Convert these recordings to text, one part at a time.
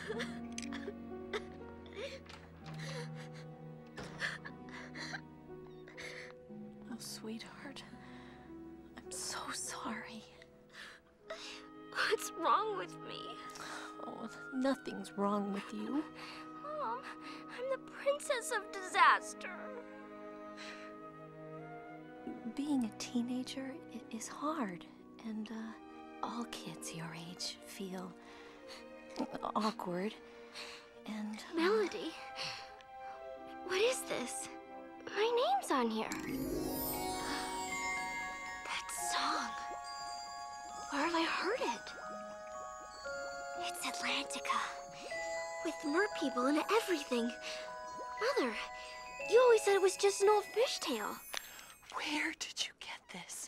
Oh, sweetheart. I'm so sorry. What's wrong with me? Oh, nothing's wrong with you. Mom, I'm the princess of disaster. Being a teenager is hard, and all kids your age feel awkward, and... Melody, what is this? My name's on here. That song. Where have I heard it? It's Atlantica. With mer people and everything. Mother, you always said it was just an old fishtail. Where did you get this?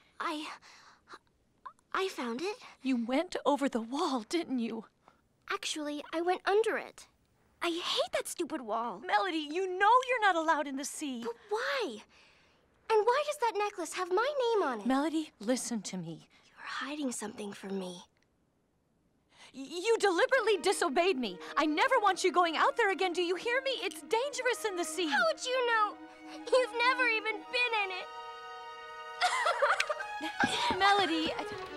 I found it. You went over the wall, didn't you? Actually, I went under it. I hate that stupid wall. Melody, you know you're not allowed in the sea. But why? And why does that necklace have my name on it? Melody, listen to me. You're hiding something from me. You deliberately disobeyed me. I never want you going out there again. Do you hear me? It's dangerous in the sea. How would you know? You've never even been in it. Melody...